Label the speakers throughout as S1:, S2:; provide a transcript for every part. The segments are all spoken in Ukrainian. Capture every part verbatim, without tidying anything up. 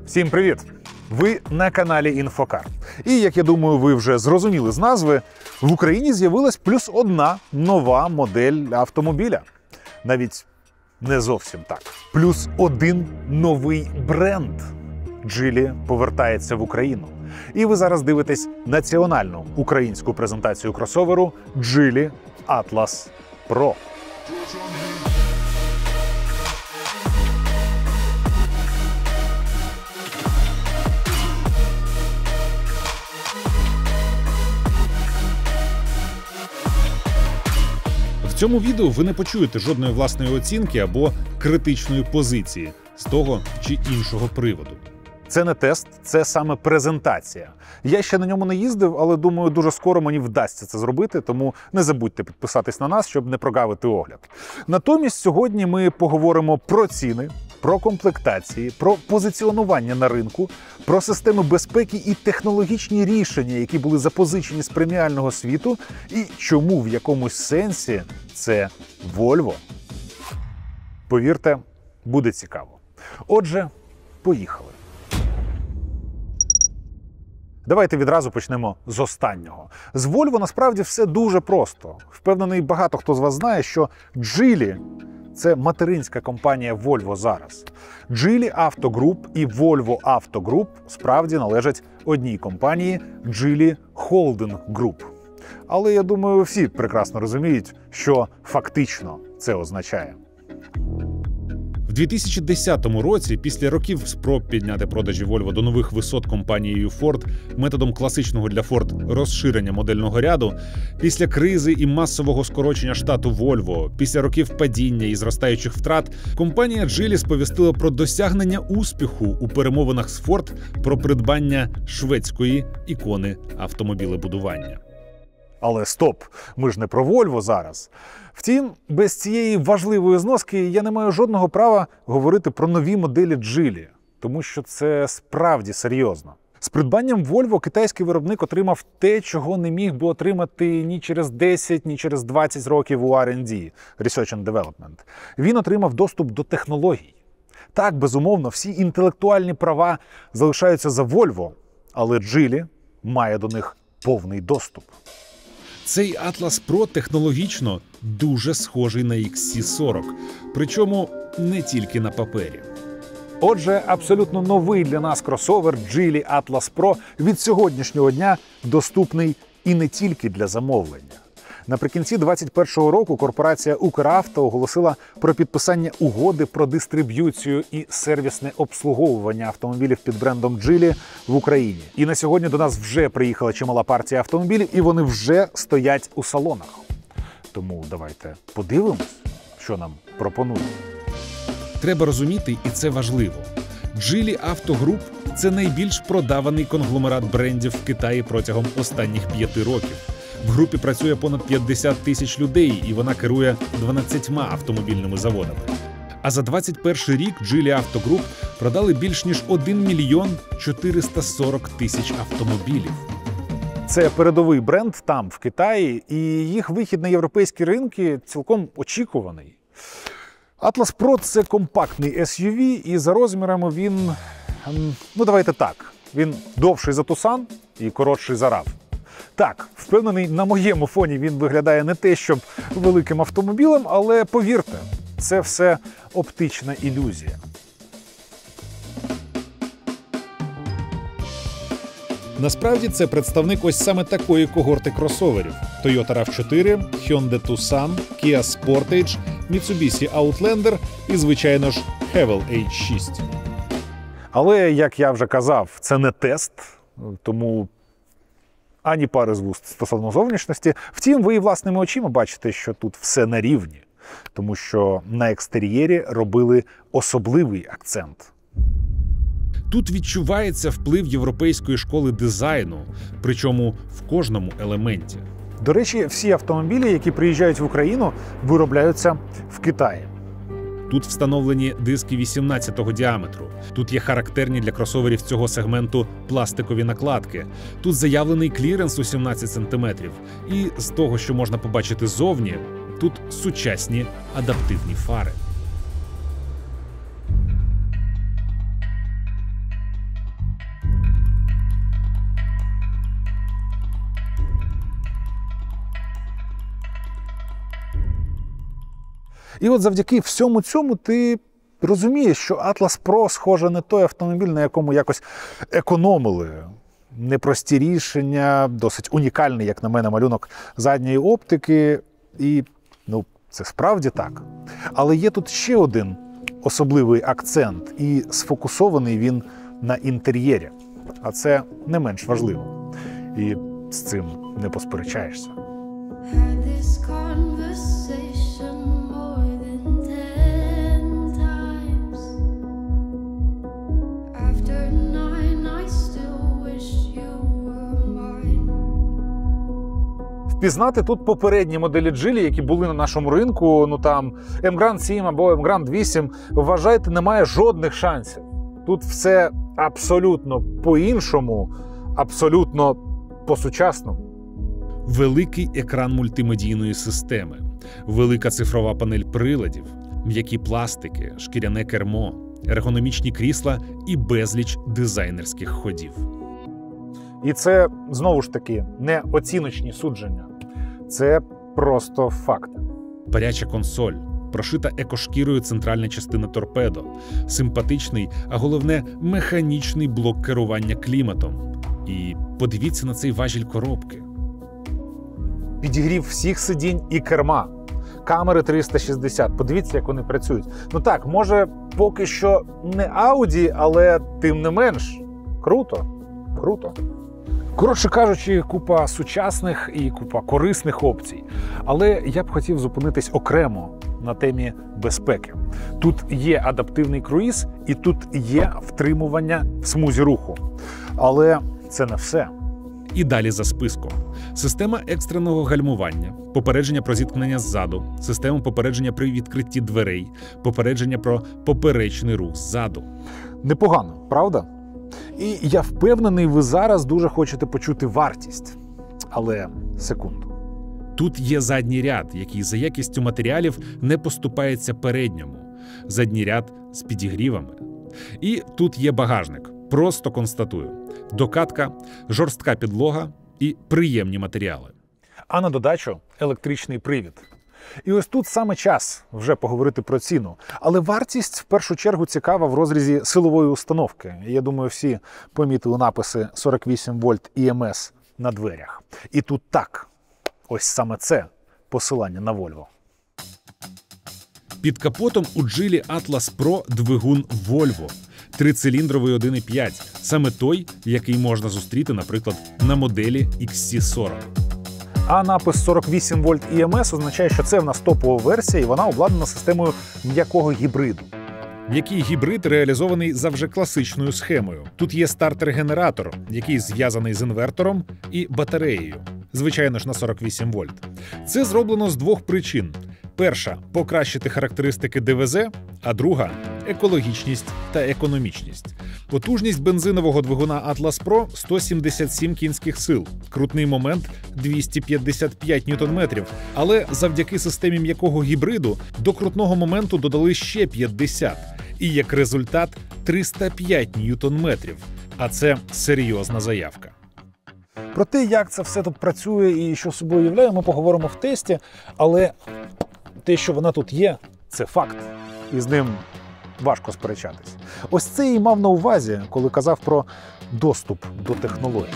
S1: Всім привіт! Ви на каналі Інфокар. І, як я думаю, ви вже зрозуміли з назви, в Україні з'явилась плюс одна нова модель автомобіля. Навіть не зовсім так. Плюс один новий бренд. Джілі повертається в Україну. І ви зараз дивитесь національну українську презентацію кросоверу Джілі Atlas Pro.
S2: В цьому відео ви не почуєте жодної власної оцінки або критичної позиції з того чи іншого приводу.
S1: Це не тест, це саме презентація. Я ще на ньому не їздив, але думаю, дуже скоро мені вдасться це зробити, тому не забудьте підписатись на нас, щоб не прогавити огляд. Натомість сьогодні ми поговоримо про ціни, про комплектації, про позиціонування на ринку, про системи безпеки і технологічні рішення, які були запозичені з преміального світу, і чому в якомусь сенсі це Volvo. Повірте, буде цікаво. Отже, поїхали. Давайте відразу почнемо з останнього. З Volvo насправді все дуже просто. Впевнений, багато хто з вас знає, що Geely – це материнська компанія Volvo зараз. Geely Auto Group і Volvo Auto Group справді належать одній компанії – Geely Holding Group. Але я думаю, всі прекрасно розуміють, що фактично це означає.
S2: В дві тисячі десятому році, після років спроб підняти продажі Volvo до нових висот компанією Ford методом класичного для Ford розширення модельного ряду, після кризи і масового скорочення штату Volvo, після років падіння і зростаючих втрат, компанія Geely сповістила про досягнення успіху у перемовинах з Ford про придбання шведської ікони автомобілебудування.
S1: Але стоп, ми ж не про Volvo зараз. Втім, без цієї важливої зноски я не маю жодного права говорити про нові моделі Geely, тому що це справді серйозно. З придбанням Volvo китайський виробник отримав те, чого не міг би отримати ні через десять, ні через двадцять років у ар енд ді – Research and Development. Він отримав доступ до технологій. Так, безумовно, всі інтелектуальні права залишаються за Volvo, але Geely має до них повний доступ.
S2: Цей Atlas Pro технологічно дуже схожий на ікс сі сорок, причому не тільки на папері.
S1: Отже, абсолютно новий для нас кросовер Geely Atlas Pro від сьогоднішнього дня доступний і не тільки для замовлення. Наприкінці двадцять першого року корпорація «Укравто» оголосила про підписання угоди про дистриб'юцію і сервісне обслуговування автомобілів під брендом Geely в Україні. І на сьогодні до нас вже приїхала чимала партія автомобілів, і вони вже стоять у салонах. Тому давайте подивимось, що нам пропонують.
S2: Треба розуміти, і це важливо. Geely Auto Group – це найбільш продаваний конгломерат брендів в Китаї протягом останніх п'яти років. В групі працює понад п'ятдесят тисяч людей, і вона керує дванадцятьма автомобільними заводами. А за двадцять перший рік Geely Auto Group продали більш ніж один мільйон чотириста сорок тисяч автомобілів.
S1: Це передовий бренд там, в Китаї, і їх вихід на європейські ринки цілком очікуваний. Atlas Pro – це компактний ес ю ві, і за розмірами він, ну давайте так, він довший за Tucson і коротший за рав. Так, впевнений, на моєму фоні він виглядає не те, щоб великим автомобілем, але повірте, це все оптична ілюзія.
S2: Насправді це представник ось саме такої когорти кросоверів – Toyota рав чотири, Hyundai Tucson, Kia Sportage, Mitsubishi Outlander і, звичайно ж, Haval ейч шість.
S1: Але, як я вже казав, це не тест, тому ані пари з вуст стосовно зовнішності. Втім, ви і власними очима бачите, що тут все на рівні, тому що на екстер'єрі робили особливий акцент.
S2: Тут відчувається вплив європейської школи дизайну, причому в кожному елементі.
S1: До речі, всі автомобілі, які приїжджають в Україну, виробляються в Китаї.
S2: Тут встановлені диски вісімнадцятого діаметру. Тут є характерні для кросоверів цього сегменту пластикові накладки. Тут заявлений кліренс у сімнадцять сантиметрів. І з того, що можна побачити ззовні, тут сучасні адаптивні фари.
S1: І от завдяки всьому цьому ти розумієш, що Atlas Pro, схоже, не той автомобіль, на якому якось економили. Непрості рішення, досить унікальний, як на мене, малюнок задньої оптики. І, ну, це справді так. Але є тут ще один особливий акцент, і сфокусований він на інтер'єрі. А це не менш важливо. І з цим не посперечаєшся.
S3: Had this conversation more than ten times. After nine, I still wish you were mine.
S1: Впізнати тут попередні моделі Geely, які були на нашому ринку, ну там М Гранд сім або М Гранд вісім, вважайте, немає жодних шансів. Тут все абсолютно по-іншому, абсолютно по-сучасному.
S2: Великий екран мультимедійної системи, велика цифрова панель приладів, м'які пластики, шкіряне кермо, ергономічні крісла і безліч дизайнерських ходів.
S1: І це, знову ж таки, не оціночні судження. Це просто факти.
S2: Паряча консоль, прошита екошкірою центральна частина торпедо, симпатичний, а головне – механічний блок керування кліматом. І подивіться на цей важіль коробки.
S1: Підігрів всіх сидінь і керма. Камери триста шістдесят. Подивіться, як вони працюють. Ну так, може, поки що не Audi, але тим не менш. Круто. Круто. Коротше кажучи, купа сучасних і купа корисних опцій. Але я б хотів зупинитись окремо на темі безпеки. Тут є адаптивний круїз і тут є втримування в смузі руху. Але це не все.
S2: І далі за списком. Система екстреного гальмування, попередження про зіткнення ззаду, система попередження при відкритті дверей, попередження про поперечний рух ззаду.
S1: Непогано, правда? І я впевнений, ви зараз дуже хочете почути вартість. Але секунду.
S2: Тут є задній ряд, який за якістю матеріалів не поступається передньому. Задній ряд з підігрівами. І тут є багажник. Просто констатую. Докатка, жорстка підлога і приємні матеріали.
S1: А на додачу електричний привід. І ось тут саме час вже поговорити про ціну. Але вартість в першу чергу цікава в розрізі силової установки. Я думаю, всі помітили написи сорок вісім вольт і ем ес на дверях. І тут так. Ось саме це посилання на Volvo.
S2: Під капотом у Geely Atlas Pro двигун Volvo. Трициліндровий один і п'ять. Саме той, який можна зустріти, наприклад, на моделі ікс сі сорок.
S1: А напис сорок вісім вольт і ем ес означає, що це в нас топова версія, і вона обладнана системою м'якого гібриду.
S2: М'який гібрид реалізований за вже класичною схемою. Тут є стартер-генератор, який зв'язаний з інвертором і батареєю. Звичайно ж, на сорок вісім вольт. Це зроблено з двох причин. Перша – покращити характеристики де ве зет, а друга – екологічність та економічність. Потужність бензинового двигуна Atlas Pro – сто сімдесят сім кінських сил, крутний момент – двісті п'ятдесят п'ять ньютон-метрів, але завдяки системі м'якого гібриду до крутного моменту додали ще п'ятдесят, і як результат – триста п'ять ньютон-метрів, а це серйозна заявка.
S1: Про те, як це все тут працює і що собою являє, ми поговоримо в тесті, але те, що вона тут є, це факт. І з ним важко сперечатись. Ось це і мав на увазі, коли казав про доступ до технологій.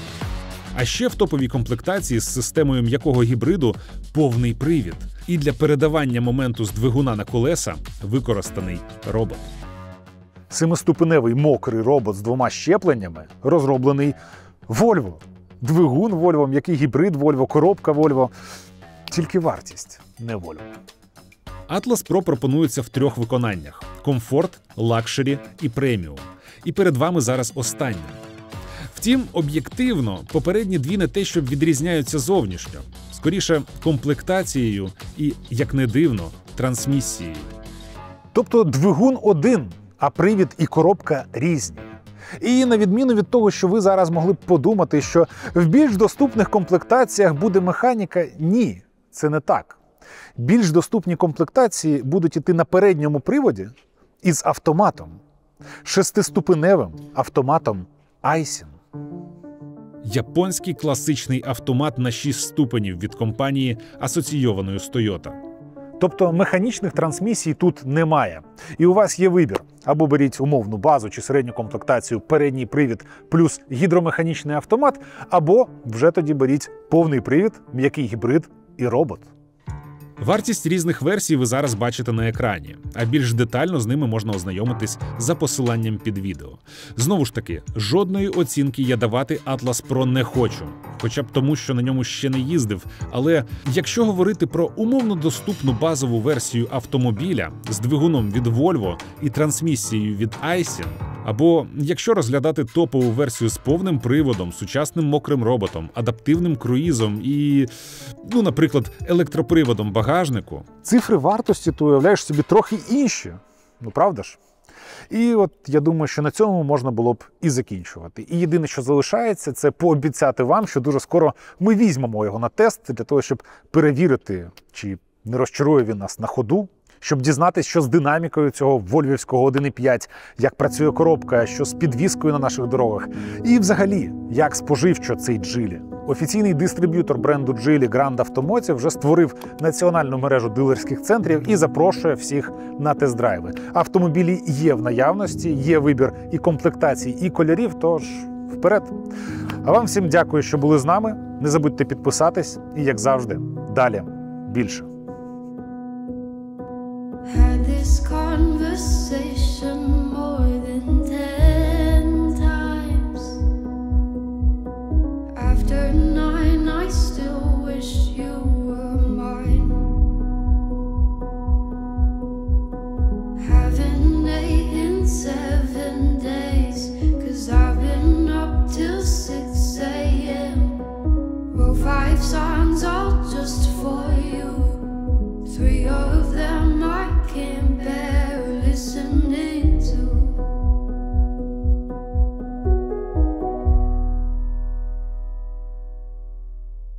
S2: А ще в топовій комплектації з системою м'якого гібриду повний привід. І для передавання моменту з двигуна на колеса використаний робот.
S1: Семиступеневий мокрий робот з двома щепленнями розроблений Volvo. Двигун Volvo, м'який гібрид Volvo, коробка Volvo. Тільки вартість не Volvo.
S2: Atlas Pro пропонується в трьох виконаннях – комфорт, лакшері і преміум. І перед вами зараз останнє. Втім, об'єктивно, попередні дві не те, щоб відрізняються зовнішньо. Скоріше, комплектацією і, як не дивно, трансмісією.
S1: Тобто двигун один, а привід і коробка різні. І на відміну від того, що ви зараз могли б подумати, що в більш доступних комплектаціях буде механіка, ні, це не так. Більш доступні комплектації будуть іти на передньому приводі із автоматом. Шестиступеневим автоматом Aisin.
S2: Японський класичний автомат на шість ступенів від компанії, асоційованої з Toyota.
S1: Тобто механічних трансмісій тут немає. І у вас є вибір. Або беріть умовну базу чи середню комплектацію передній привід плюс гідромеханічний автомат, або вже тоді беріть повний привід, м'який гібрид і робот.
S2: Вартість різних версій ви зараз бачите на екрані, а більш детально з ними можна ознайомитись за посиланням під відео. Знову ж таки, жодної оцінки я давати Atlas Pro не хочу, хоча б тому, що на ньому ще не їздив. Але якщо говорити про умовно доступну базову версію автомобіля з двигуном від Volvo і трансмісією від Aisin, або якщо розглядати топову версію з повним приводом, сучасним мокрим роботом, адаптивним круїзом і, ну, наприклад, електроприводом багажнику.
S1: Цифри вартості, ти уявляєш собі, трохи інші. Ну, правда ж? І от я думаю, що на цьому можна було б і закінчувати. І єдине, що залишається, це пообіцяти вам, що дуже скоро ми візьмемо його на тест для того, щоб перевірити, чи не розчарує він нас на ходу, щоб дізнатися, що з динамікою цього вольвівського один і п'ять, як працює коробка, що з підвіскою на наших дорогах. І взагалі, як споживчо цей Geely. Офіційний дистриб'ютор бренду Geely Grand Automotive вже створив національну мережу дилерських центрів і запрошує всіх на тест-драйви. Автомобілі є в наявності, є вибір і комплектацій, і кольорів, тож вперед. А вам всім дякую, що були з нами. Не забудьте підписатись і, як завжди, далі більше.
S3: Had this conversation more than ten times. After nine, I still wish you were mine. Haven't ate in seven days, 'cause I've been up till six a m Wrote five songs all just for you. Three of them I can't